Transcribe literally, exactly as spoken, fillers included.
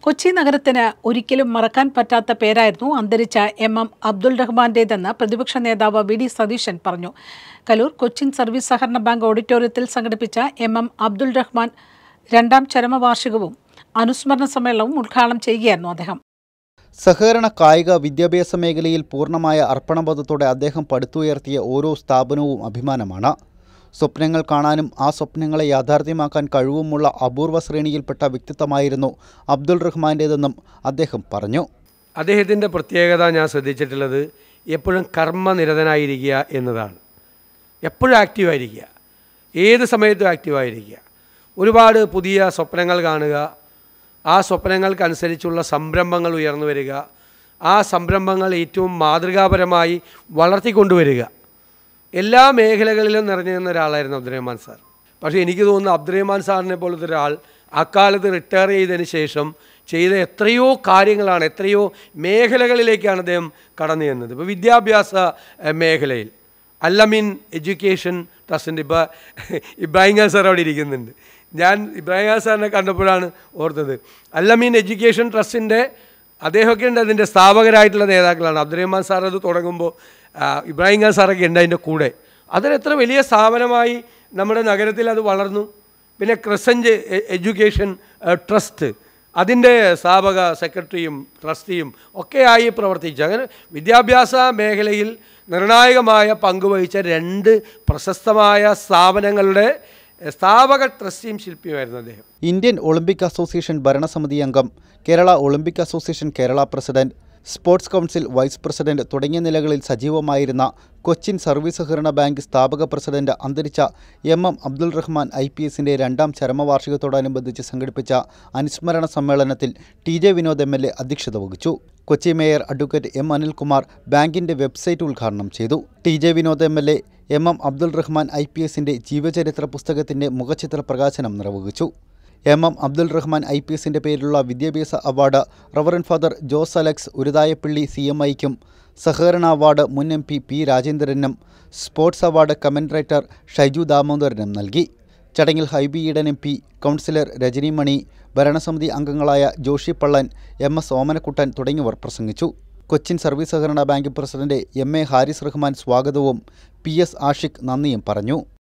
കൊച്ചി നഗരത്തിന് ഒരിക്കലും മറക്കാൻ പറ്റാത്ത പേരായിരുന്നു അന്തരിച്ച എം എം അബ്ദുൾ റഹ്മാന്റേതെന്ന് പ്രതിപക്ഷ നേതാവ് വി ഡി സതീശൻ പറഞ്ഞു. കലൂർ കൊച്ചിൻ സർവീസ് സഹകരണ ബാങ്ക് ഓഡിറ്റോറിയത്തിൽ സംഘടിപ്പിച്ച എം എം അബ്ദുൾ റഹ്മാൻ രണ്ടാം ചരമവാർഷികവും അനുസ്മരണ സമ്മേളനവും ഉദ്ഘാടനം ചെയ്യുകയായിരുന്നു അദ്ദേഹം. സഹകരണ കായിക വിദ്യാഭ്യാസ മേഖലയിൽ പൂർണ്ണമായ അർപ്പണബോധത്തോടെ അദ്ദേഹം പടുത്തുയർത്തിയ ഓരോ സ്ഥാപനവും അഭിമാനമാണ്. സ്വപ്നങ്ങൾ കാണാനും ആ സ്വപ്നങ്ങളെ യാഥാർത്ഥ്യമാക്കാൻ കഴിവുമുള്ള അപൂർവ ശ്രേണിയിൽപ്പെട്ട വ്യക്തിത്വമായിരുന്നു അബ്ദുൾ റഹ്മാൻ്റേതെന്നും അദ്ദേഹം പറഞ്ഞു. അദ്ദേഹത്തിൻ്റെ പ്രത്യേകത ഞാൻ ശ്രദ്ധിച്ചിട്ടുള്ളത് എപ്പോഴും കർമ്മനിരതനായിരിക്കുക എന്നതാണ്. എപ്പോഴും ആക്റ്റീവായിരിക്കുക, ഏത് സമയത്തും ആക്റ്റീവായിരിക്കുക, ഒരുപാട് പുതിയ സ്വപ്നങ്ങൾ കാണുക, ആ സ്വപ്നങ്ങൾക്കനുസരിച്ചുള്ള സംരംഭങ്ങൾ ഉയർന്നു വരിക, ആ സംരംഭങ്ങൾ ഏറ്റവും മാതൃകാപരമായി വളർത്തിക്കൊണ്ടുവരിക, എല്ലാ മേഖലകളിലും നിറഞ്ഞു നിന്ന ഒരാളായിരുന്നു അബ്ദുറഹ്മാൻ സാർ. പക്ഷേ എനിക്ക് തോന്നുന്നു അബ്ദുറഹ്മാൻ സാറിനെ പോലത്തെ ഒരാൾ അക്കാലത്ത് റിട്ടയർ ചെയ്തതിന് ശേഷം ചെയ്ത എത്രയോ കാര്യങ്ങളാണ്, എത്രയോ മേഖലകളിലേക്കാണ് അദ്ദേഹം കടന്നു ചെന്നത്. ഇപ്പോൾ വിദ്യാഭ്യാസ മേഖലയിൽ അല്ലമീൻ എഡ്യൂക്കേഷൻ ട്രസ്റ്റിൻ്റെ ഇപ്പോൾ ഇബ്രാഹിം ഖാൻ സാർ അവിടെ ഇരിക്കുന്നുണ്ട്. ഞാൻ ഇബ്രാഹിം ഖാൻ സാറിനെ കണ്ടപ്പോഴാണ് ഓർത്തത്. അല്ലമീൻ എഡ്യൂക്കേഷൻ ട്രസ്റ്റിൻ്റെ അദ്ദേഹമൊക്കെ ഉണ്ട്, അതിൻ്റെ സ്ഥാപകരായിട്ടുള്ള നേതാക്കളാണ്. അബ്ദുറഹ്മാൻ സാർ അത് തുടങ്ങുമ്പോൾ ഇബ്രാഹിം ഖാൻ സാറൊക്കെ ഉണ്ട് അതിൻ്റെ കൂടെ. അതിനെത്ര വലിയ സ്ഥാപനമായി നമ്മുടെ നഗരത്തിൽ അത് വളർന്നു. പിന്നെ ക്രസൻറ്റ് എഡ്യൂക്കേഷൻ ട്രസ്റ്റ്, അതിൻ്റെ സ്ഥാപക സെക്രട്ടറിയും ട്രസ്റ്റിയും ഒക്കെയായി പ്രവർത്തിച്ചു. അങ്ങനെ വിദ്യാഭ്യാസ മേഖലയിൽ നിർണായകമായ പങ്കുവഹിച്ച രണ്ട് പ്രശസ്തമായ സ്ഥാപനങ്ങളുടെ സ്ഥാപക ട്രസ്റ്റിയും ശില്പിയുമായിരുന്നു അദ്ദേഹം. ഇന്ത്യൻ ഒളിമ്പിക് അസോസിയേഷൻ ഭരണസമിതി അംഗം, Kerala Olympic association Kerala president, sports council vice president തുടങ്ങിയ നിലകളിൽ സജീവമായിരുന്ന കൊച്ചിൻ സർവീസ് സഹകരണ ബാങ്ക് സ്ഥാപക പ്രസിഡന്റ് അന്തരിച്ച M M Abdul Rahman I P എസിൻ്റെ രണ്ടാം ചരമവാർഷികത്തോടനുബന്ധിച്ച് സംഘടിപ്പിച്ച അനുസ്മരണ സമ്മേളനത്തിൽ T J Vinod M L A അധ്യക്ഷത വഹിച്ചു. Kochi mayor advocate M Anilkumar ബാങ്കിൻ്റെ വെബ്സൈറ്റ് ഉദ്ഘാടനം ചെയ്തു. T J Vinod M L A M M Abdul Rahman I P എസിൻ്റെ ജീവചരിത്ര പുസ്തകത്തിൻ്റെ മുഖചിത്ര പ്രകാശനം നിർവഹിച്ചു. M M Abdul Rahman I P എസിൻ്റെ പേരിലുള്ള വിദ്യാഭ്യാസ award reverend father Jose Alex Uruthayappally C M ഐക്കും, സഹകരണ അവാർഡ് മുൻ എം പി പി രാജേന്ദ്രനും, സ്പോർട്സ് അവാർഡ് കമൻറേറ്റർ ഷൈജു ദാമോദരനും നൽകി. ചടങ്ങിൽ Hibi Eden M P, councillor Rajani Mani, ഭരണസമിതി അംഗങ്ങളായ ജോഷി പള്ളൻ, എം എസ് ഓമനക്കുട്ടൻ തുടങ്ങിയവർ പ്രസംഗിച്ചു. കൊച്ചിൻ സർവീസ് സഹകരണ bank president M A Haris Rahman സ്വാഗതവും പി എസ് ആഷിഖ് നന്ദിയും പറഞ്ഞു.